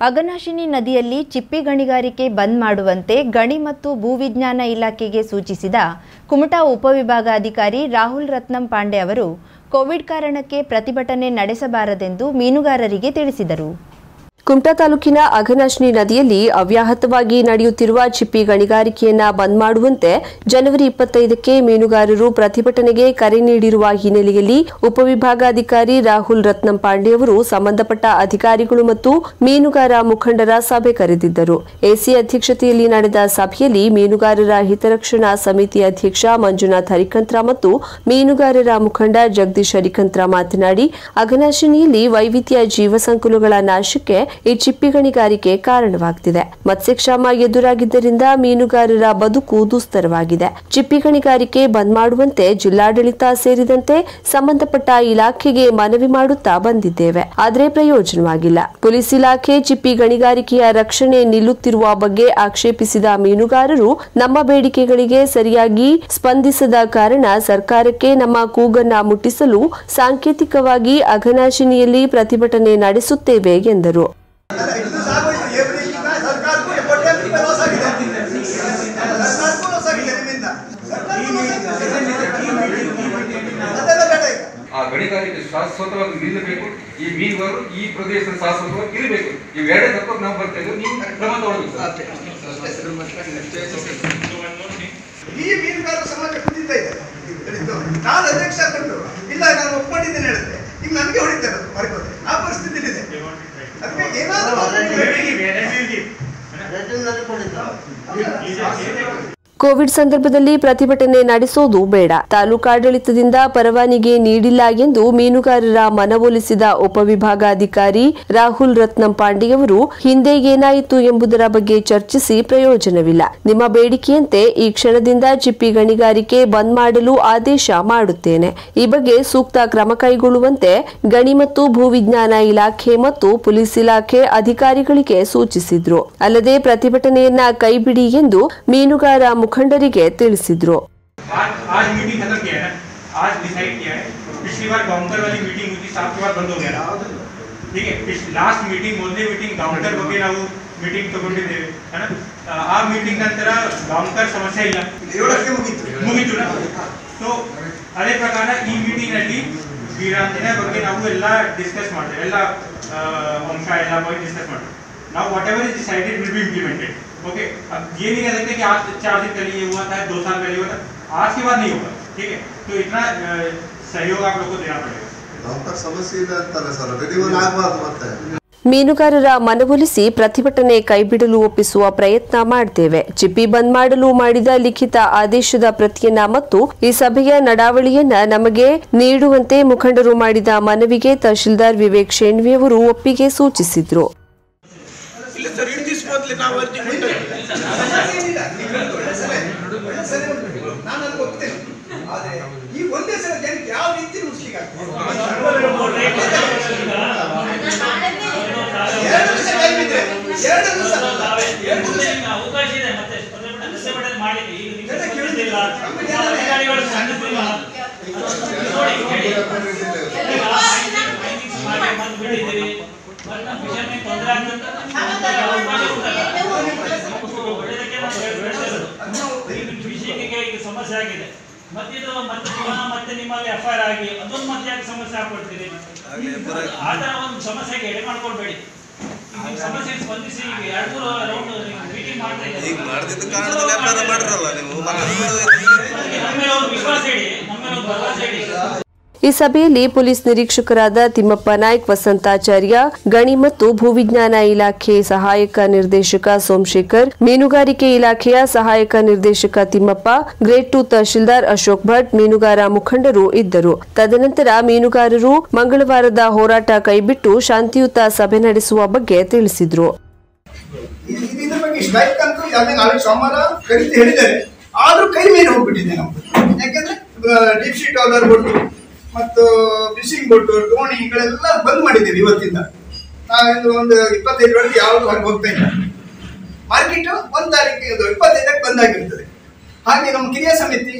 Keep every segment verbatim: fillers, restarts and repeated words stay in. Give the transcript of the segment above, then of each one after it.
ಅಘನಾಶಿನಿ ನದಿಯಲ್ಲಿ ಚಿಪ್ಪಿ ಗಣಿಗಾರಿಕೆ ಬಂದ್ ಮಾಡುವಂತೆ ಗಣಿ ಮತ್ತು ಭೂವಿಜ್ಞಾನ ಇಲಾಖೆಗೆ ಸೂಚಿಸಿದ ಕುಮಟಾ ಉಪವಿಭಾಗಾಧಿಕಾರಿ ರಾಹುಲ್ ರತ್ನಂ ಪಾಂಡೆ ಅವರು ಕೋವಿಡ್ ಕಾರಣಕ್ಕೆ ಪ್ರತಿಭಟನೆ ನಡೆಸಬಾರದೆಂದು ಮೀನುಗಾರರಿಗೆ ತಿಳಿಸಿದರು. ಕುಮಟಾ ತಾಲೂಕಿನ ಅಘನಾಶಿನಿ ನದಿಯಲ್ಲಿ ಅವ್ಯಾಹತವಾಗಿ ನಡೆಯುತ್ತಿರುವ ಚಿಪ್ಪಿ ಗಣಿಗಾರಿಕೆಯನ್ನ ಬಂದ್ ಮಾಡುವಂತೆ ಜನವರಿ ಇಪ್ಪತ್ತೈದಕ್ಕೆ ಮೀನುಗಾರರು ಪ್ರತಿಭಟನೆಗೆ ಕರೆ ನೀಡಿರುವ ಹಿನ್ನೆಲೆಯಲ್ಲಿ ಉಪವಿಭಾಗಾಧಿಕಾರಿ ರಾಹುಲ್ ರತ್ನಂ ಪಾಂಡೆ ಅವರು ಸಂಬಂಧಪಟ್ಟ ಅಧಿಕಾರಿಗಳು ಮತ್ತು ಮೀನುಗಾರ ಮುಖಂಡರ ಸಭೆ ಕರೆದಿದ್ದರು. ಎಸಿ ಅಧ್ಯಕ್ಷತೆಯಲ್ಲಿ ನಡೆದ ಸಭೆಯಲ್ಲಿ ಮೀನುಗಾರರ ಹಿತರಕ್ಷಣಾ ಸಮಿತಿ ಅಧ್ಯಕ್ಷ ಮಂಜುನಾಥ್ ಹರಿಕಂತ್ರ ಮತ್ತು ಮೀನುಗಾರರ ಮುಖಂಡ ಜಗದೀಶ್ ಹರಿಕಂತ್ರ ಮಾತನಾಡಿ, ಅಘನಾಶಿನಿಯಲ್ಲಿ ವೈವಿಧ್ಯ ಜೀವಸಂಕುಲಗಳ ನಾಶಕ್ಕೆ ಈ ಚಿಪ್ಪಿ ಗಣಿಗಾರಿಕೆ ಕಾರಣವಾಗುತ್ತಿದೆ. ಮತ್ಸ್ಯಕ್ಷಾಮ ಎದುರಾಗಿದ್ದರಿಂದ ಮೀನುಗಾರರ ಬದುಕು ದುಸ್ತರವಾಗಿದೆ. ಚಿಪ್ಪಿ ಗಣಿಗಾರಿಕೆ ಬಂದ್ ಮಾಡುವಂತೆ ಜಿಲ್ಲಾಡಳಿತ ಸೇರಿದಂತೆ ಸಂಬಂಧಪಟ್ಟ ಇಲಾಖೆಗೆ ಮನವಿ ಮಾಡುತ್ತಾ ಬಂದಿದ್ದೇವೆ. ಆದರೆ ಪ್ರಯೋಜನವಾಗಿಲ್ಲ. ಪೊಲೀಸ್ ಇಲಾಖೆ ಚಿಪ್ಪಿ ಗಣಿಗಾರಿಕೆಯ ರಕ್ಷಣೆ ನಿಲ್ಲುತ್ತಿರುವ ಬಗ್ಗೆ ಆಕ್ಷೇಪಿಸಿದ ಮೀನುಗಾರರು ನಮ್ಮ ಬೇಡಿಕೆಗಳಿಗೆ ಸರಿಯಾಗಿ ಸ್ಪಂದಿಸದ ಕಾರಣ ಸರ್ಕಾರಕ್ಕೆ ನಮ್ಮ ಕೂಗನ್ನ ಮುಟ್ಟಿಸಲು ಸಾಂಕೇತಿಕವಾಗಿ ಅಘನಾಶಿನಿಯಲ್ಲಿ ಪ್ರತಿಭಟನೆ ನಡೆಸುತ್ತೇವೆ ಎಂದರು. ಗಣಿಗಾರಿಕೆ ಶಾಶ್ವತವಾಗಿ ನಿಲ್ಲಬೇಕು. ಈ ಮೀನುಗಾರರು ಈ ಪ್ರದೇಶದ ಶಾಶ್ವತವಾಗಿ ಇರಬೇಕು. ಇವೆರಡೇ ತಪ್ಪು ನಾವು ಬರ್ತೇವೆ. ನೀವು ಕ್ರಮ ತಗೊಳ್ಬೇಕು. ಈ ಮೀನುಗಾರರ ಸಮಾಜ ಕುಂದಿತಾ ಇದೆ. ನಾನು ಅಧ್ಯಕ್ಷ ಕೊಟ್ಟು ಇಲ್ಲ ನಾನು ಒಪ್ಕೊಂಡಿದ್ದೇನೆ ಹೇಳಿದ್ರೆ ಈಗ ನನಗೆ ಹೊಡಿತಾರೆ ಹೊರಗೋದೆ ಆ ಪರಿಸ್ಥಿತಿ ಇದೆ. ಅದಕ್ಕೆ ಏನಾದರೂ ಕೋವಿಡ್ ಸಂದರ್ಭದಲ್ಲಿ ಪ್ರತಿಭಟನೆ ನಡೆಸೋದು ಬೇಡ. ತಾಲೂಕಾಡಳಿತದಿಂದ ಪರವಾನಗಿ ನೀಡಿಲ್ಲ ಎಂದು ಮೀನುಗಾರರ ಮನವೊಲಿಸಿದ ಉಪವಿಭಾಗಾಧಿಕಾರಿ ರಾಹುಲ್ ರತ್ನಂ ಪಾಂಡೆಯವರು ಹಿಂದೆ ಏನಾಯಿತು ಎಂಬುದರ ಬಗ್ಗೆ ಚರ್ಚಿಸಿ ಪ್ರಯೋಜನವಿಲ್ಲ. ನಿಮ್ಮ ಬೇಡಿಕೆಯಂತೆ ಈ ಕ್ಷಣದಿಂದ ಚಿಪ್ಪಿ ಗಣಿಗಾರಿಕೆ ಬಂದ್ ಮಾಡಲು ಆದೇಶ ಮಾಡುತ್ತೇನೆ. ಈ ಬಗ್ಗೆ ಸೂಕ್ತ ಕ್ರಮ ಕೈಗೊಳ್ಳುವಂತೆ ಗಣಿ ಮತ್ತು ಭೂವಿಜ್ಞಾನ ಇಲಾಖೆ ಮತ್ತು ಪೊಲೀಸ್ ಇಲಾಖೆ ಅಧಿಕಾರಿಗಳಿಗೆ ಸೂಚಿಸಿದ್ರು. ಅಲ್ಲದೆ ಪ್ರತಿಭಟನೆಯನ್ನ ಕೈಬಿಡಿ ಎಂದು ಮೀನುಗಾರ मुखंडರಿಗೆ ತಿಳಿಸಿದ್ರು. आज मीटिंग खत्म किया है ना, आज डिसाइड किया है. पिछली बार गांवकर वाली मीटिंग हुई थी, सात के बाद बंद हो गया ना. ठीक है, लास्ट मीटिंग ಮೊದಲನೇ ಮೀಟಿಂಗ್ गांवकर ಬಗ್ಗೆ ನಾವು ಮೀಟಿಂಗ್ ತಗೊಂಡಿದ್ದೇವೆ है ना. ಆ ಮೀಟಿಂಗ್ ನಂತರ गांवकर ಸಮಸ್ಯೆ ಇಲ್ಲ, ಏಳಕ್ಕೆ ಮುಗಿತು ಮುಗಿತು ना. ಸೊ ಅದೇ ಪ್ರಕಾರ ಈ ಮೀಟಿಂಗ್ ನಲ್ಲಿ ವೀರಾಂಜನೆ ಬಗ್ಗೆ ನಾವು ಎಲ್ಲ ಡಿಸ್ಕಸ್ ಮಾಡ್ತೇವೆ. ಎಲ್ಲ ಅಂಶ ಎಲ್ಲ ಬಗ್ಗೆ ಡಿಸ್ಕಸ್ ಮಾಡ್ತೇವೆ. Now whatever is decided will be implemented. Okay, अब ये नहीं कह सकते कि आज चार दिन पहले ये हुआ था, दो साल पहले हुआ था, आज के बाद नहीं होगा. ठीक है, तो इतना सहयोग आप लोगों को देना पड़ेगा. डॉक्टर समस्या ಇಲ್ಲ ಅಂತಾರೆ ಸರ್, ರೆಡಿವಲ್ ಆಗಬಾರದು ಮತ್ತೆ. ಮೀನುಗಾರರ ಮನವೊಲಿಸಿ ಪ್ರತಿಭಟನೆ ಕೈಬಿಡಲು ಒಪ್ಪಿಸುವ ಪ್ರಯತ್ನ ಮಾಡ್ತೇವೆ. ಚಿಪ್ಪಿ ಬಂದ್ ಮಾಡಲು ಮಾಡಿದ ಲಿಖಿತ ಆದೇಶದ ಪ್ರತಿಯನ್ನ ಮತ್ತು ಈ ಸಭೆಯ ನಡಾವಳಿಯನ್ನ ನಮಗೆ ನೀಡುವಂತೆ ಮುಖಂಡರು ಮಾಡಿದ ಮನವಿಗೆ ತಹಶೀಲ್ದಾರ್ ವಿವೇಕ್ ಶೇಣ್ವಿ ಅವರು ಒಪ್ಪಿಗೆ ಸೂಚಿಸಿದ್ರು. ನಾನು ಒಪ್ತೇನೆ, ಆದರೆ ಈ ಒಂದೇ ಸಲ ಜನಕ್ಕೆ ಯಾವ ರೀತಿ ಮುಸ್ಲಿಕ್ಕೆ ಆಗ್ತದೆ. ಎರಡು ದಿವಸ ಟೈಮ್ ಇದೆ, ಎರಡು ದಿವಸ ಅವಕಾಶ ಇದೆ. ಮತ್ತೆ ಪ್ರತಿಭಟನೆ ಮಾಡಿ ಈಗ ಕೇಳುತ್ತಿಲ್ಲ ಅಧಿಕಾರಿಗಳು ಸಂಘಟಿಸಿಲ್ಲ ನೋಡಿ ಬಂದು ಬಿಟ್ಟಿದ್ದೀರಿ. ವಿಷಯ ತೊಂದರೆ ಆಗ್ತದೆ. ಸಮಸ್ಯೆ ಆಗಿದೆ ಮತ್ತೆ ಇದು ಮತ್ತೆ ಮತ್ತೆ ನಿಮ್ಮಲ್ಲಿ ಎಫ್ ಐ ಆರ್ ಆಗಿ ಅದೊಂದು ಮತ್ತೆ ಯಾಕೆ ಸಮಸ್ಯೆ ಹಾಕೊಳ್ತೀರಿ? ಆ ತರ ಒಂದು ಸಮಸ್ಯೆಗೆ ಎಡೆ ಮಾಡ್ಕೊಳ್ಬೇಡಿ. ಸಮಸ್ಯೆ ಸ್ಪಂದಿಸಿ ಎರಡು ಮೂರು ರೌಂಡ್ ಮೀಟಿಂಗ್ ಮಾಡ್ತಾ ಇದ್ದಾರೆ. ನಮ್ಮ ಮೇಲೆ ಒಂದು ವಿಶ್ವಾಸ ಇಡಿ, ನಮ್ಮ ಮೇಲೆ ಒಂದು ಭರವಸೆ ಇಡಿ. ಈ ಸಭೆಯಲ್ಲಿ ಪೊಲೀಸ್ ನಿರೀಕ್ಷಕರಾದ ತಿಮ್ಮಪ್ಪ ನಾಯ್ಕ್, ವಸಂತಾಚಾರ್ಯ, ಗಣಿ ಮತ್ತು ಭೂವಿಜ್ಞಾನ ಇಲಾಖೆ ಸಹಾಯಕ ನಿರ್ದೇಶಕ ಸೋಮಶೇಖರ್, ಮೀನುಗಾರಿಕೆ ಇಲಾಖೆಯ ಸಹಾಯಕ ನಿರ್ದೇಶಕ ತಿಮ್ಮಪ್ಪ, ಗ್ರೇಡ್ ಟು ತಹಶೀಲ್ದಾರ್ ಅಶೋಕ್ ಭಟ್, ಮೀನುಗಾರ ಮುಖಂಡರು ಇದ್ದರು. ತದನಂತರ ಮೀನುಗಾರರು ಮಂಗಳವಾರದ ಹೋರಾಟ ಕೈಬಿಟ್ಟು ಶಾಂತಿಯುತ ಸಭೆ ನಡೆಸುವ ಬಗ್ಗೆ ತಿಳಿಸಿದ್ರು. ಆದ್ರೂ ಕೈ ಮೇಲೆ ಹೋಗ್ಬಿಟ್ಟಿದೆ ನಮ್ದು. ಯಾಕಂದ್ರೆ ಡೀಪ್ ಶೀಟ್ ಆರ್ಡರ್ ಕೊಟ್ಟು ಮತ್ತು ಫಿಶಿಂಗ್ ಬೋಟು ದೋಣಿಗಳೆಲ್ಲ ಬಂದ್ ಮಾಡಿದ್ದೇವೆ ಇವತ್ತಿಂದ. ನಾವಿಂದು ಒಂದು ಇಪ್ಪತ್ತೈದು ವರ್ಷ ಯಾವುದು ಹೊರಗೆ ಹೋಗ್ತಾ ಇಲ್ಲ. ಮಾರ್ಕೆಟ್ ಒಂದ್ ತಾರೀಕಿಗೆ ಇಪ್ಪತ್ತೈದಕ್ಕೆ ಬಂದಾಗಿರ್ತದೆ. ಹಾಗೆ ನಮ್ಮ ಕಿರಿಯ ಸಮಿತಿ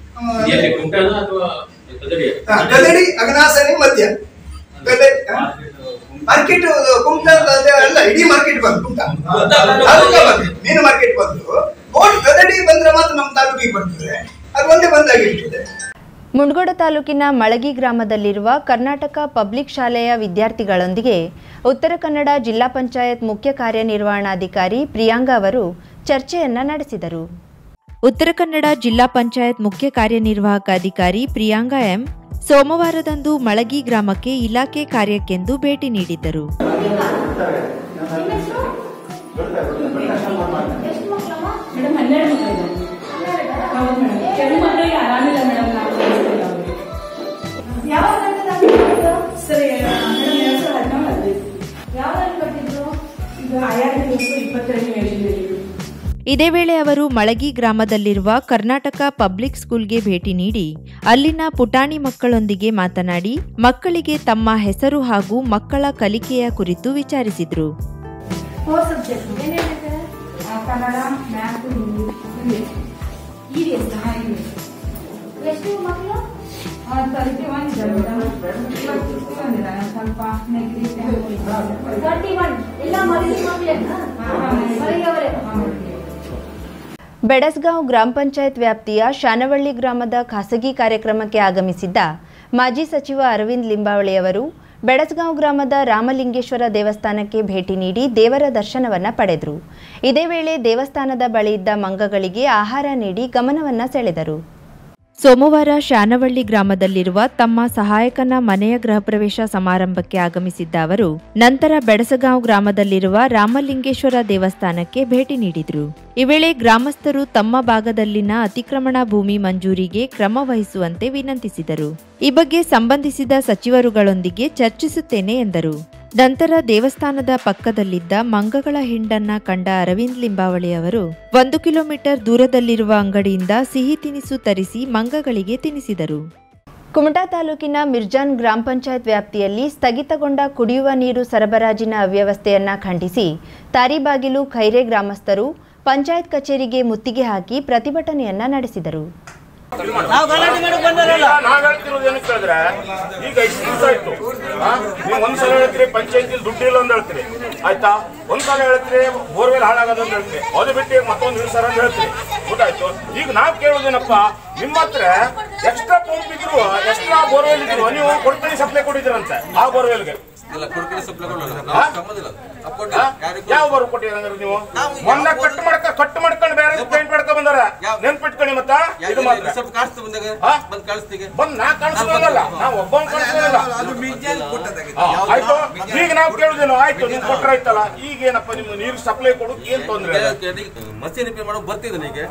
ಗದಡಿ ಅಘನಾಶಿನಿ ಮಧ್ಯ ಮಾರ್ಕೆಟ್ ಕುಮಟಾ ಅಲ್ಲ, ಇಡೀ ಮಾರ್ಕೆಟ್ ಮೀನು ಮಾರ್ಕೆಟ್ ಬಂದು ಬೋಟ್ ಗದಡಿ ಬಂದ್ರೆ ಮಾತ್ರ ನಮ್ಮ ತಾಲೂಕಿಗೆ ಬರ್ತದೆ, ಅದು ಒಂದೇ ಬಂದಾಗಿರ್ತದೆ. ಮುಂಡಗೋಡ ತಾಲೂಕಿನ ಮಳಗಿ ಗ್ರಾಮದಲ್ಲಿರುವ ಕರ್ನಾಟಕ ಪಬ್ಲಿಕ್ ಶಾಲೆಯ ವಿದ್ಯಾರ್ಥಿಗಳೊಂದಿಗೆ ಉತ್ತರ ಕನ್ನಡ ಜಿಲ್ಲಾ ಪಂಚಾಯತ್ ಮುಖ್ಯ ಕಾರ್ಯನಿರ್ವಹಣಾಧಿಕಾರಿ ಪ್ರಿಯಾಂಗಾ ಅವರು ಚರ್ಚೆಯನ್ನ ನಡೆಸಿದರು. ಉತ್ತರ ಕನ್ನಡ ಜಿಲ್ಲಾ ಪಂಚಾಯತ್ ಮುಖ್ಯ ಕಾರ್ಯನಿರ್ವಾಹಕ ಅಧಿಕಾರಿ ಪ್ರಿಯಾಂಗಾ ಎಂ ಸೋಮವಾರದಂದು ಮಳಗಿ ಗ್ರಾಮಕ್ಕೆ ಇಲಾಖೆ ಕಾರ್ಯಕ್ಕೆಂದು ಭೇಟಿ ನೀಡಿದ್ದರು. ಇದೇ ವೇಳೆ ಅವರು ಮಳಗಿ ಗ್ರಾಮದಲ್ಲಿರುವ ಕರ್ನಾಟಕ ಪಬ್ಲಿಕ್ ಸ್ಕೂಲ್ಗೆ ಭೇಟಿ ನೀಡಿ ಅಲ್ಲಿನ ಪುಟಾಣಿ ಮಕ್ಕಳೊಂದಿಗೆ ಮಾತನಾಡಿ ಮಕ್ಕಳಿಗೆ ತಮ್ಮ ಹೆಸರು ಹಾಗೂ ಮಕ್ಕಳ ಕಲಿಕೆಯ ಕುರಿತು ವಿಚಾರಿಸಿದರು. ಬೆಡಸ್ಗಾಂವ್ ಗ್ರಾಮ ಪಂಚಾಯತ್ ವ್ಯಾಪ್ತಿಯ ಶಾನವಳ್ಳಿ ಗ್ರಾಮದ ಖಾಸಗಿ ಕಾರ್ಯಕ್ರಮಕ್ಕೆ ಆಗಮಿಸಿದ್ದ ಮಾಜಿ ಸಚಿವ ಅರವಿಂದ್ ಲಿಂಬಾವಳಿಯವರು ಬೆಡಸ್ಗಾಂವ್ ಗ್ರಾಮದ ರಾಮಲಿಂಗೇಶ್ವರ ದೇವಸ್ಥಾನಕ್ಕೆ ಭೇಟಿ ನೀಡಿ ದೇವರ ದರ್ಶನವನ್ನ ಪಡೆದರು. ಇದೇ ವೇಳೆ ದೇವಸ್ಥಾನದ ಬಳಿ ಇದ್ದ ಮಂಗಗಳಿಗೆ ಆಹಾರ ನೀಡಿ ಗಮನವನ್ನ ಸೆಳೆದರು. ಸೋಮವಾರ ಶಾನವಳ್ಳಿ ಗ್ರಾಮದಲ್ಲಿರುವ ತಮ್ಮ ಸಹಾಯಕನ ಮನೆಯ ಗೃಹ ಪ್ರವೇಶ ಸಮಾರಂಭಕ್ಕೆ ಆಗಮಿಸಿದ್ದ ಅವರು ನಂತರ ಬೆಡಸಗಾಂವ್ ಗ್ರಾಮದಲ್ಲಿರುವ ರಾಮಲಿಂಗೇಶ್ವರ ದೇವಸ್ಥಾನಕ್ಕೆ ಭೇಟಿ ನೀಡಿದರು. ಈ ವೇಳೆ ಗ್ರಾಮಸ್ಥರು ತಮ್ಮ ಭಾಗದಲ್ಲಿನ ಅತಿಕ್ರಮಣ ಭೂಮಿ ಮಂಜೂರಿಗೆ ಕ್ರಮ ವಹಿಸುವಂತೆ ವಿನಂತಿಸಿದರು. ಈ ಬಗ್ಗೆ ಸಂಬಂಧಿಸಿದ ಸಚಿವರುಗಳೊಂದಿಗೆ ಚರ್ಚಿಸುತ್ತೇನೆ ಎಂದರು. ನಂತರ ದೇವಸ್ಥಾನದ ಪಕ್ಕದಲ್ಲಿದ್ದ ಮಂಗಗಳ ಹಿಂಡನ್ನ ಕಂಡ ಅರವಿಂದ್ ಲಿಂಬಾವಳಿ ಅವರು ಒಂದು ಕಿಲೋಮೀಟರ್ ದೂರದಲ್ಲಿರುವ ಅಂಗಡಿಯಿಂದ ಸಿಹಿ ತಿನಿಸು ತರಿಸಿ ಮಂಗಗಳಿಗೆ ತಿನ್ನಿಸಿದರು. ಕುಮಟಾ ತಾಲೂಕಿನ ಮಿರ್ಜಾನ್ ಗ್ರಾಮ ಪಂಚಾಯತ್ ವ್ಯಾಪ್ತಿಯಲ್ಲಿ ಸ್ಥಗಿತಗೊಂಡ ಕುಡಿಯುವ ನೀರು ಸರಬರಾಜಿನ ಅವ್ಯವಸ್ಥೆಯನ್ನ ಖಂಡಿಸಿ ತಾರಿಬಾಗಿಲು ಖೈರೆ ಗ್ರಾಮಸ್ಥರು ಪಂಚಾಯತ್ ಕಚೇರಿಗೆ ಮುತ್ತಿಗೆ ಹಾಕಿ ಪ್ರತಿಭಟನೆಯನ್ನ ನಡೆಸಿದರು. ನಾವು ಗಲಾಟೆ ಮಾಡಕ್ ಬಂದಿರಲ್ಲ. ನಾವ್ ಹೇಳ್ತಿರೋದು ಏನಕ್ಕೆ ಹೇಳಿದ್ರೆ ಈಗ ಇಷ್ಟು ದಿವಸ ಆಯ್ತು, ನೀವು ಒಂದ್ಸಲ ಹೇಳ್ತೀರಿ ಪಂಚಾಯತಿ ದುಡ್ಡು ಇಲ್ಲ ಅಂತ ಹೇಳ್ತೀರಿ, ಆಯ್ತಾ? ಒಂದ್ಸಲ ಹೇಳ್ತೀರಿ ಬೋರ್ವೆಲ್ ಹಾಳಾಗದ ಅಂತ ಹೇಳ್ತೀರಿ, ಅದು ಬಿಟ್ಟು ಮತ್ತೊಂದು ದಿವಸ ಅಂತ ಹೇಳ್ತೀರಿ, ಗೊತ್ತಾಯ್ತು? ಈಗ ನಾವ್ ಕೇಳೋದೇನಪ್ಪ, ನಿಮ್ಮ ಹತ್ರ ಎಕ್ಸ್ಟ್ರಾ ಪಂಪ್ ಇದ್ರು ಎಕ್ಸ್ಟ್ರಾ ಬೋರ್ವೆಲ್ ಇದ್ರು ನೀವು ಕೊಡ್ತೀನಿ ಸಪ್ಲೈ ಕೊಟ್ಟಿದ್ದೀರಂತೆ ಆ ಬೋರ್ವೆಲ್ಗೆ. ಯಾವ ಬರು ಕೊಟ್ಟಿರಂದ್ರೆ ನೀವು ಮೊನ್ನೆ ಕಟ್ ಮಾಡ್ಕ ಕಟ್ ಮಾಡ್ಕೊಂಡು ಬೇರೆ ಪೇಂಟ್ ಮಾಡ್ಕೊಂಡ್ ಬಂದಾರ, ನೆನ್ಪಿಟ್ಕೊಳ್ಳಿ. ಮತ್ತ ಇದು ಮಾತ್ರ ಬಂದ್ ನಾ ಕಾಣಿಸ್ಕೊಂಡಲ್ಲ, ನಾವು ಒಬ್ಬ ಕಾಣಿಸ್ಕೊಂಡಲ್ಲ. ಆಯ್ತು, ಈಗ ನಾವು ಕೇಳುದೇನು, ಆಯ್ತು ನಿಮ್ ಕೊಟ್ರ ಆಯ್ತಲ್ಲ, ಈಗ ಏನಪ್ಪ ನಿಮ್ಗೆ ನೀರು ಸಪ್ಲೈ ಕೊಡು, ಏನ್ ತೊಂದ್ರೆ? ಮಸೀನ್ ಮಾಡೋ ಬರ್ತಿದ್ದಾನೆ ಈಗ.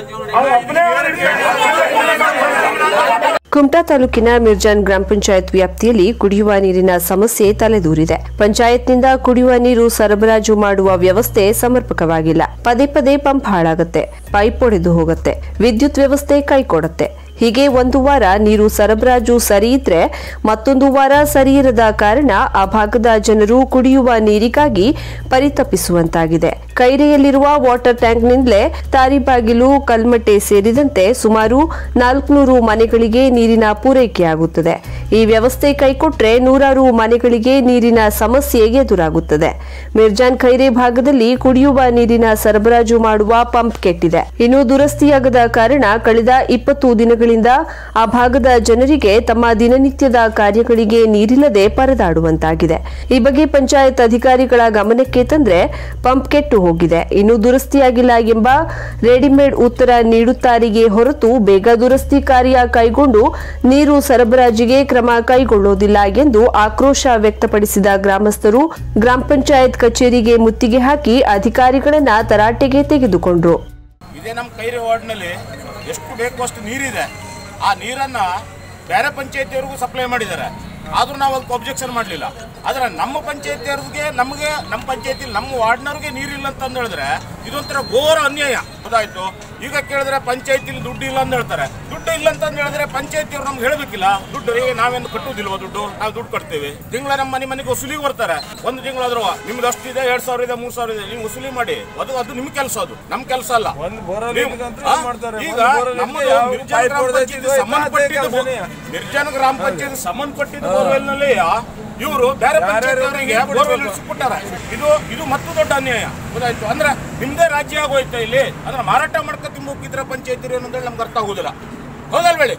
ಕುಮಟಾ ತಾಲೂಕಿನ ಮಿರ್ಜಾನ್ ಗ್ರಾಮ ಪಂಚಾಯತ್ ವ್ಯಾಪ್ತಿಯಲ್ಲಿ ಕುಡಿಯುವ ನೀರಿನ ಸಮಸ್ಯೆ ತಲೆದೂರಿದೆ. ಪಂಚಾಯತ್ನಿಂದ ಕುಡಿಯುವ ನೀರು ಸರಬರಾಜು ಮಾಡುವ ವ್ಯವಸ್ಥೆ ಸಮರ್ಪಕವಾಗಿಲ್ಲ. ಪದೇ ಪದೇ ಪಂಪ್ ಹಾಳಾಗುತ್ತೆ, ಪೈಪ್ ಒಡೆದು ಹೋಗುತ್ತೆ, ವಿದ್ಯುತ್ ವ್ಯವಸ್ಥೆ ಕೈಕೊಡುತ್ತೆ. ಹೀಗೆ ಒಂದು ವಾರ ನೀರು ಸರಬರಾಜು ಸರಿ ಇದ್ರೆ ಮತ್ತೊಂದು ವಾರ ಸರಿ ಇರದ ಕಾರಣ ಆ ಭಾಗದ ಜನರು ಕುಡಿಯುವ ನೀರಿಗಾಗಿ ಪರಿತಪಿಸುವಂತಾಗಿದೆ. ಕೈರೆಯಲ್ಲಿರುವ ವಾಟರ್ ಟ್ಯಾಂಕ್ನಿಂದಲೇ ತಾರಿಬಾಗಿಲು, ಕಲ್ಮಟ್ಟೆ ಸೇರಿದಂತೆ ಸುಮಾರು ನಾಲ್ಕುನೂರು ಮನೆಗಳಿಗೆ ನೀರಿನ ಪೂರೈಕೆಯಾಗುತ್ತದೆ. ಈ ವ್ಯವಸ್ಥೆ ಕೈಕೊಟ್ರೆ ನೂರಾರು ಮನೆಗಳಿಗೆ ನೀರಿನ ಸಮಸ್ಯೆ ಎದುರಾಗುತ್ತದೆ. ಮಿರ್ಜಾನ್ ಖೈರೆ ಭಾಗದಲ್ಲಿ ಕುಡಿಯುವ ನೀರಿನ ಸರಬರಾಜು ಮಾಡುವ ಪಂಪ್ ಕೆಟ್ಟಿದೆ. ಇನ್ನು ದುರಸ್ತಿಯಾಗದ ಕಾರಣ ಕಳೆದ ಇಪ್ಪತ್ತು ದಿನಗಳಿಂದ ಆ ಭಾಗದ ಜನರಿಗೆ ತಮ್ಮ ದಿನನಿತ್ಯದ ಕಾರ್ಯಗಳಿಗೆ ನೀರಿಲ್ಲದೆ ಪರದಾಡುವಂತಾಗಿದೆ. ಈ ಬಗ್ಗೆ ಪಂಚಾಯತ್ ಅಧಿಕಾರಿಗಳ ಗಮನಕ್ಕೆ ತಂದ್ರೆ ಪಂಪ್ ಕೆಟ್ಟು ಹೋಗಿದೆ, ಇನ್ನು ದುರಸ್ತಿಯಾಗಿಲ್ಲ ಎಂಬ ರೆಡಿಮೇಡ್ ಉತ್ತರ ನೀಡುತ್ತಾರೆಯೇ ಹೊರತು ಬೇಗ ದುರಸ್ತಿ ಕಾರ್ಯ ಕೈಗೊಂಡು ನೀರು ಸರಬರಾಜಿಗೆ ಕ್ರಮ ಕೈಗೊಳ್ಳೋದಿಲ್ಲ ಎಂದು ಆಕ್ರೋಶ ವ್ಯಕ್ತಪಡಿಸಿದ ಗ್ರಾಮಸ್ಥರು ಗ್ರಾಮ ಪಂಚಾಯತ್ ಕಚೇರಿಗೆ ಮುತ್ತಿಗೆ ಹಾಕಿ ಅಧಿಕಾರಿಗಳನ್ನ ತರಾಟೆಗೆ ತೆಗೆದುಕೊಂಡ್ರು. ಇದೇ ನಮ್ಮ ಕೈರೆ ವಾರ್ಡ್ನಲ್ಲಿ ಎಷ್ಟು ಬೇಕು ಅಷ್ಟು ನೀರಿದೆ. ಆ ನೀರನ್ನ ಬೇರೆ ಪಂಚಾಯತಿಯವರಿಗೂ ಸಪ್ಲೈ ಮಾಡಿದ್ದಾರೆ, ಆದ್ರೂ ನಾವು ಅದಕ್ಕೆ ಒಬ್ಜೆಕ್ಷನ್ ಮಾಡಲಿಲ್ಲ. ಆದ್ರೆ ನಮ್ಮ ಪಂಚಾಯತಿಯವ್ರಿಗೆ ನಮಗೆ ನಮ್ಮ ಪಂಚಾಯತಿ ನಮ್ಮ ವಾರ್ಡ್ನವ್ರಿಗೆ ನೀರಿಲ್ಲ ಅಂತ ಹೇಳಿದ್ರೆ ಇದೊಂಥರ ಘೋರ ಅನ್ಯಾಯ. ಗೊತ್ತಾಯ್ತು? ಈಗ ಕೇಳಿದ್ರೆ ಪಂಚಾಯತಿಲಿ ದುಡ್ಡು ಇಲ್ಲ ಅಂತ ಹೇಳ್ತಾರೆ. ದುಡ್ಡು ಇಲ್ಲ ಅಂತ ಹೇಳಿದ್ರೆ ಪಂಚಾಯತಿಯವ್ರು ನಮ್ಗೆ ಹೇಳಬೇಕಿಲ್ಲ, ದುಡ್ಡು ರೀ ನಾವೇನು ಕಟ್ಟುದಿಲ್ವ, ದುಡ್ಡು ನಾವು ದುಡ್ಡು ಕಟ್ತೇವೆ. ತಿಂಗಳ ನಮ್ಮ ಮನೆ ಮನೆಗೆ ವಸೂಲಿಗೆ ಬರ್ತಾರೆ. ಒಂದು ತಿಂಗಳಾದ್ರೂ ನಿಮ್ದು ಅಷ್ಟಿದೆ, ಎರಡ್ ಸಾವಿರ ಇದೆ, ಮೂರ್ ಸಾವಿರ ಇದೆ, ನೀವು ವಸೂಲಿ ಮಾಡಿ. ಅದು ಅದು ನಿಮ್ ಕೆಲಸ, ಅದು ನಮ್ ಕೆಲಸ ಅಲ್ಲ. ಈಗ ನಮ್ಮದು ಸಂಬಂಧಪಟ್ಟಿದ್ದು ನಿರ್ಜನ ಗ್ರಾಮ ಪಂಚಾಯತ್ ಸಂಬಂಧಪಟ್ಟಿದ್ದ ಬೋರ್ವೆಲ್ ನಲ್ಲಿ ಇವರು ಬೇರೆ ಪಂಚಾಯತ್ವರಿಗೆ ಬೋರ್ವೆಲ್ ಇಳಿಸ್ಬಿಟ್ಟಾರ. ಇದು ಇದು ಮತ್ತು ದೊಡ್ಡ ಅನ್ಯಾಯ ಗೊತ್ತಾಯ್ತು. ಅಂದ್ರೆ ನಿಮ್ದೇ ರಾಜ್ಯ ಆಗೋಯ್ತಾ ಇಲ್ಲಿ, ಅಂದ್ರೆ ಮಾರಾಟ ಮಾಡ್ಕೊ ತಿಂಬೋಗಿದ್ರೆ ಪಂಚಾಯತಿ ಅನ್ನೋದ್ರಲ್ಲಿ ನಮ್ಗೆ ಅರ್ಥ ಆಗುದಿಲ್ಲ. ಹೌದಲ್ಬೇಡಿ?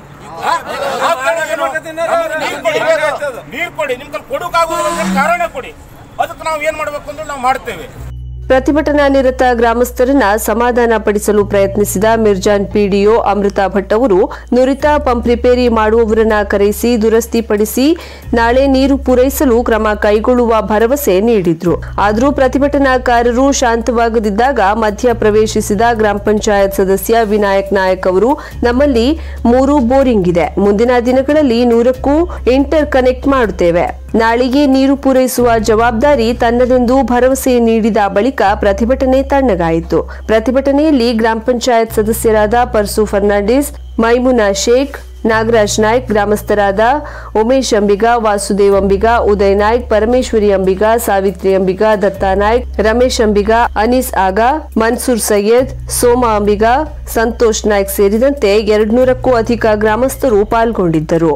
ನೀರು ಕೊಡಿ, ನಿಮ್ಗೆ ಕೊಡೋಕ್ಕಾಗೋದಿಲ್ಲ ಕಾರಣ ಕೊಡಿ, ಅದಕ್ಕೆ ನಾವು ಏನ್ ಮಾಡ್ಬೇಕು ಅಂದ್ರೆ ನಾವು ಮಾಡ್ತೇವೆ. ಪ್ರತಿಭಟನಾ ನಿರತ ಗ್ರಾಮಸ್ಥರನ್ನ ಸಮಾಧಾನ ಪಡಿಸಲು ಪ್ರಯತ್ನಿಸಿದ ಮಿರ್ಜಾನ್ ಪಿಡಿಒ ಅಮೃತಾ ಭಟ್ ಅವರು ನುರಿತ ಪಂಪ್ ರಿಪೇರಿ ಮಾಡುವವರನ್ನ ಕರೆಸಿ ದುರಸ್ತಿ ಪಡಿಸಿ ನಾಳೆ ನೀರು ಪೂರೈಸಲು ಕ್ರಮ ಕೈಗೊಳ್ಳುವ ಭರವಸೆ ನೀಡಿದ್ರು. ಆದರೂ ಪ್ರತಿಭಟನಾಕಾರರು ಶಾಂತವಾಗದಿದ್ದಾಗ ಮಧ್ಯ ಪ್ರವೇಶಿಸಿದ ಗ್ರಾಮ ಪಂಚಾಯತ್ ಸದಸ್ಯ ವಿನಾಯಕ್ ನಾಯಕ್ ಅವರು, ನಮ್ಮಲ್ಲಿ ಮೂರು ಬೋರಿಂಗ್ ಇದೆ, ಮುಂದಿನ ದಿನಗಳಲ್ಲಿ ನೂರಕ್ಕೂ ಇಂಟರ್ ಕನೆಕ್ಟ್ ಮಾಡುತ್ತೇವೆ, ನಾಳೆಗೆ ನೀರು ಪೂರೈಸುವ ಜವಾಬ್ದಾರಿ ತನ್ನದೆಂದು ಭರವಸೆ ನೀಡಿದ ಬಳಿಕ ಪ್ರತಿಭಟನೆ ತಣ್ಣಗಾಯಿತು. ಪ್ರತಿಭಟನೆಯಲ್ಲಿ ಗ್ರಾಮ ಪಂಚಾಯತ್ ಸದಸ್ಯರಾದ ಪರ್ಸು ಫರ್ನಾಂಡಿಸ್, ಮೈಮುನಾ ಶೇಖ್, ನಾಗರಾಜ್ ನಾಯ್ಕ್, ಗ್ರಾಮಸ್ಥರಾದ ಉಮೇಶ್ ಅಂಬಿಗ, ವಾಸುದೇವ್ ಅಂಬಿಗ, ಉದಯ್ ನಾಯ್ಕ್, ಪರಮೇಶ್ವರಿ ಅಂಬಿಗ, ಸಾವಿತ್ರಿ ಅಂಬಿಗ, ದತ್ತಾ ನಾಯ್ಕ್, ರಮೇಶ್ ಅಂಬಿಗ, ಅನೀಸ್ ಆಗಾ, ಮನ್ಸೂರ್ ಸೈಯದ್, ಸೋಮಾ ಅಂಬಿಗ, ಸಂತೋಷ್ ನಾಯ್ಕ್ ಸೇರಿದಂತೆ ಎರಡು ನೂರಕ್ಕೂ ಅಧಿಕ ಗ್ರಾಮಸ್ಥರು ಪಾಲ್ಗೊಂಡಿದ್ದರು.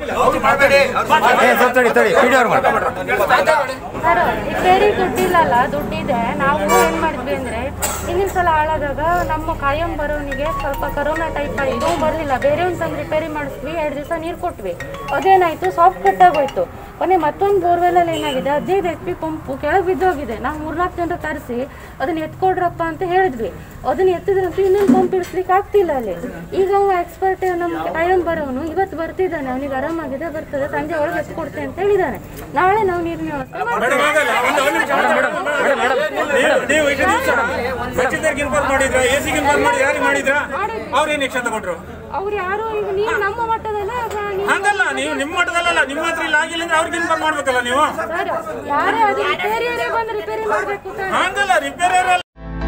ರಿಪೇರಿ ದುಡ್ಡಿಲ್ಲಲ್ಲ, ದುಡ್ಡಿದೆ. ನಾವು ಏನ್ ಮಾಡಿದ್ವಿ ಅಂದ್ರೆ ಹಿಂದಿನ ಸಲ ಹಾಳಾದಾಗ ನಮ್ಮ ಕಾಯಂ ಬರೋನಿಗೆ ಸ್ವಲ್ಪ ಕರೋನಾ ಟೈಪ್ ಆಯಿತು, ಬರಲಿಲ್ಲ, ಬೇರೆ ಒಂದು ತಂದು ರಿಪೇರಿ ಮಾಡಿಸ್ವಿ, ಎರಡು ದಿವಸ ನೀರು ಕೊಟ್ವಿ, ಅದೇನಾಯ್ತು ಸಾಫ್ಟ್ ಕಟ್ ಆಗೋಯ್ತು. ಕೊನೆ ಮತ್ತೊಂದು ಬೋರ್ವೆಲ್ಲಲ್ಲಿ ಏನಾಗಿದೆ, ಹದಿನೈದು ಎಚ್ ಪಿ ಪಂಪು ಕೆಳಗೆ ಬಿದ್ದೋಗಿದೆ. ನಾವು ಮೂರ್ನಾಲ್ಕು ಜನರು ತರಿಸಿ ಅದನ್ನ ಎತ್ಕೊಡ್ರಪ್ಪ ಅಂತ ಹೇಳಿದ್ವಿ, ಅದನ್ನ ಎತ್ತಿದ್ರಂತೂ ಇನ್ನೊಂದು ಪಂಪ್ ಇಳಿಸ್ಲಿಕ್ಕೆ ಆಗ್ತಿಲ್ಲ ಅಲ್ಲಿ. ಈಗ ಅವ ಎಕ್ಸ್ಪರ್ಟ್ ನಮ್ಮ ಕಾಯಂ ಬರೋನು ಇವತ್ತು ಬರ್ತಿದ್ದಾನೆ, ಅವನಿಗೆ ಆರಾಮಾಗಿದೆ, ಬರ್ತದೆ, ಸಂಜೆ ಒಳಗೆ ಎತ್ಕೊಡ್ತೆ ಅಂತ ಹೇಳಿದ್ದಾನೆ. ನಾಳೆ ನಾವು ನೀರಿನ ವ್ಯವಸ್ಥೆ ಅವ್ರು ಯಾರು ಈಗ ನೀವು ನಮ್ಮ ಮಟ್ಟದಲ್ಲ, ಹಂಗಲ್ಲ, ನೀವು ನಿಮ್ಮ ಮಟ್ಟದಲ್ಲ, ನಿಮ್ಮ ಹತ್ರ ಇಲ್ಲ ಆಗಿಲ್ಲ ಅಂದ್ರೆ ಅವ್ರಿಗೆ ಇನ್ಫಾರ್ಮ್ ಮಾಡ್ಬೇಕಲ್ಲ ನೀವು. ಯಾರೇ ಅದು ರಿಪೇರಿಯರೇ ಬಂದು ರಿಪೇರಿ ಮಾಡಬೇಕು. ಹಂಗಲ್ಲ, ರಿಪೇರಿಯರ್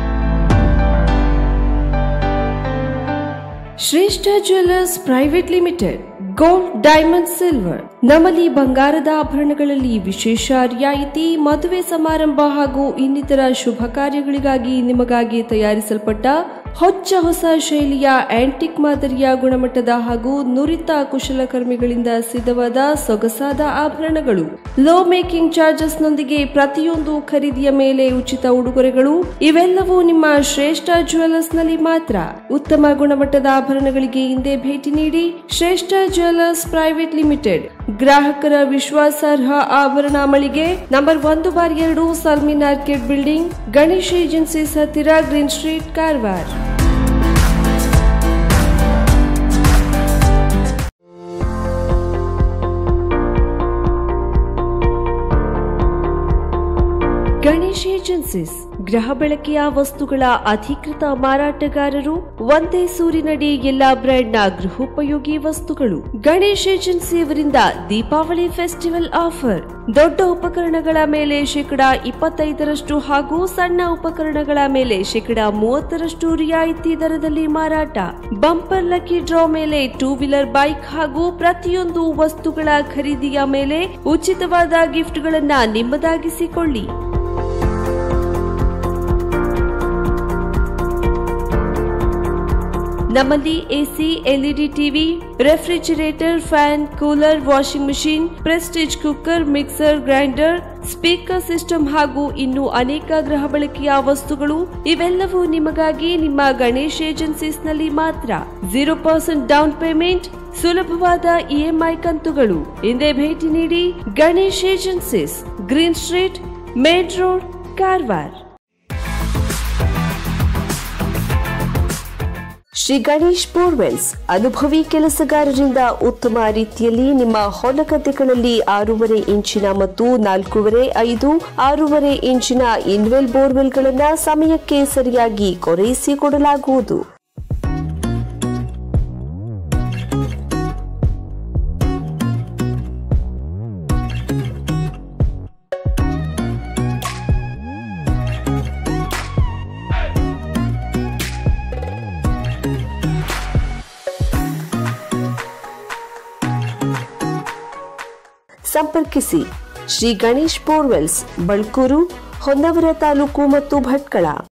Shreshta jewellers private limited, gold, diamond, silver. ನಮ್ಮಲ್ಲಿ ಬಂಗಾರದ ಆಭರಣಗಳಲ್ಲಿ ವಿಶೇಷ ರಿಯಾಯಿತಿ, ಮದುವೆ ಸಮಾರಂಭ ಹಾಗೂ ಇನ್ನಿತರ ಶುಭ ಕಾರ್ಯಗಳಿಗಾಗಿ ನಿಮಗಾಗಿ ತಯಾರಿಸಲ್ಪಟ್ಟ ಹೊಚ್ಚ ಹೊಸ ಶೈಲಿಯ ಆಂಟಿಕ್ ಮಾದರಿಯ ಗುಣಮಟ್ಟದ ಹಾಗೂ ನುರಿತ ಕುಶಲಕರ್ಮಿಗಳಿಂದ ಸಿದ್ಧವಾದ ಸೊಗಸಾದ ಆಭರಣಗಳು. ಲೋ ಮೇಕಿಂಗ್ ಚಾರ್ಜಸ್ ನೊಂದಿಗೆ ಪ್ರತಿಯೊಂದು ಖರೀದಿಯ ಮೇಲೆ ಉಚಿತ ಉಡುಗೊರೆಗಳು. ಇವೆಲ್ಲವೂ ನಿಮ್ಮ ಶ್ರೇಷ್ಠ ಜ್ಯುವೆಲ್ಲರ್ಸ್ ನಲ್ಲಿ ಮಾತ್ರ. ಉತ್ತಮ ಗುಣಮಟ್ಟದ ಆಭರಣಗಳಿಗೆ ಹಿಂದೆ ಭೇಟಿ ನೀಡಿ. ಶ್ರೇಷ್ಠ ಜ್ಯುವೆಲ್ಲರ್ಸ್ ಪ್ರೈವೇಟ್ ಲಿಮಿಟೆಡ್, ಗ್ರಾಹಕರ ವಿಶ್ವಾಸಾರ್ಹ ಆಭರಣ ಮಳಿಗೆ, ನಂಬರ್ ಒಂದು ಬಾರ್ ಎರಡು ಸಲ್ಮಿನ್ ಆರ್ಕಿಡ್ ಬಿಲ್ಡಿಂಗ್, ಗಣೇಶ್ ಏಜೆನ್ಸೀಸ್ ಹತ್ತಿರ, green street, Karwar. Ganesh agencies ಗೃಹ ಬಳಕೆಯ ವಸ್ತುಗಳ ಅಧಿಕೃತ ಮಾರಾಟಗಾರರು. ಒಂದೇ ಸೂರಿನಡಿ ಎಲ್ಲಾ ಬ್ರ್ಯಾಂಡ್ನ ಗೃಹೋಪಯೋಗಿ ವಸ್ತುಗಳು. ಗಣೇಶ್ ಏಜೆನ್ಸಿಯವರಿಂದ ದೀಪಾವಳಿ ಫೆಸ್ಟಿವಲ್ ಆಫರ್. ದೊಡ್ಡ ಉಪಕರಣಗಳ ಮೇಲೆ ಶೇಕಡ ಇಪ್ಪತ್ತೈದರಷ್ಟು ಹಾಗೂ ಸಣ್ಣ ಉಪಕರಣಗಳ ಮೇಲೆ ಶೇಕಡ ಮೂವತ್ತರಷ್ಟು ರಿಯಾಯಿತಿ ದರದಲ್ಲಿ ಮಾರಾಟ. ಬಂಪರ್ ಲಕ್ಕಿ ಡ್ರಾ ಮೇಲೆ ಟೂ ವೀಲರ್ ಬೈಕ್ ಹಾಗೂ ಪ್ರತಿಯೊಂದು ವಸ್ತುಗಳ ಖರೀದಿಯ ಮೇಲೆ ಉಚಿತವಾದ ಗಿಫ್ಟ್ಗಳನ್ನ ನಿಮ್ಮದಾಗಿಸಿಕೊಳ್ಳಿ. ನಮ್ಮಲ್ಲಿ AC, LED TV, refrigerator, fan, cooler, washing machine, Prestige cooker, mixer, grinder, speaker system ಹಾಗೂ ಇನ್ನು ಅನೇಕ ಗೃಹ ಬಳಕೆಯ ವಸ್ತುಗಳು. ಇವೆಲ್ಲವೂ ನಿಮಗಾಗಿ ನಿಮ್ಮ ಗಣೇಶ್ ಏಜೆನ್ಸೀಸ್ ನಲ್ಲಿ ಮಾತ್ರ. ಜೀರೋ ಪರ್ಸೆಂಟ್ ಡೌನ್ ಪೇಮೆಂಟ್, ಸುಲಭವಾದ ಇಎಂಐ ಕಂತುಗಳು. ಹಿಂದೆ ಭೇಟಿ ನೀಡಿ. Ganesh agencies, green street, main road, Karwar. Shri Ganesh borewells, ಅನುಭವಿ ಕೆಲಸಗಾರರಿಂದ ಉತ್ತಮ ರೀತಿಯಲ್ಲಿ ನಿಮ್ಮ ಹೊಲಗದ್ದೆಗಳಲ್ಲಿ ಆರೂವರೆ ಇಂಚಿನ ಮತ್ತು ನಾಲ್ಕೂವರೆ ಐದು ಆರೂವರೆ ಇಂಚಿನ ಇನ್ವೆಲ್ ಬೋರ್ವೆಲ್ಗಳನ್ನು ಸಮಯಕ್ಕೆ ಸರಿಯಾಗಿ ಕೊರೈಸಿಕೊಡಲಾಗುವುದು. ಸಂಪರ್ಕಿಸಿ ಶ್ರೀ ಗಣೇಶ್ ಬೋರ್ವೆಲ್ಸ್, ಬಳ್ಕೂರು, ಹೊನ್ನವರ ತಾಲೂಕು ಮತ್ತು ಭಟ್ಕಳ.